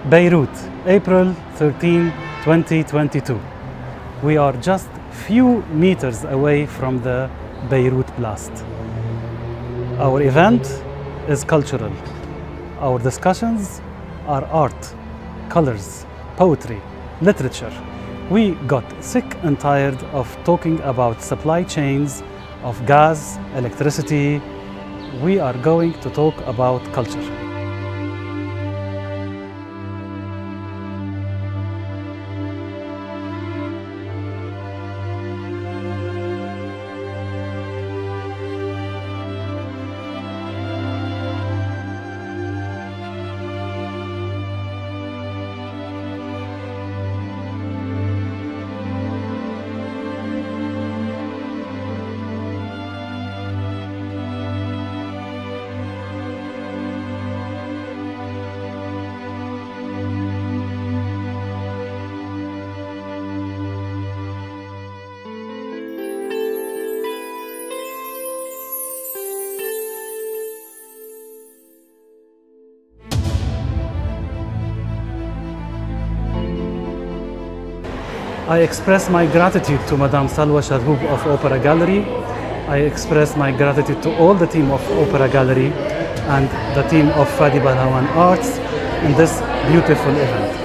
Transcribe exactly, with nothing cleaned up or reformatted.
Beirut, April thirteenth, twenty twenty-two. We are just few meters away from the Beirut blast. Our event is cultural. Our discussions are art, colors, poetry, literature. We got sick and tired of talking about supply chains of gas, electricity. We are going to talk about culture. I express my gratitude to Madame Salwa Sharhoub of Opera Gallery. I express my gratitude to all the team of Opera Gallery and the team of Fadi Balhawan Arts in this beautiful event.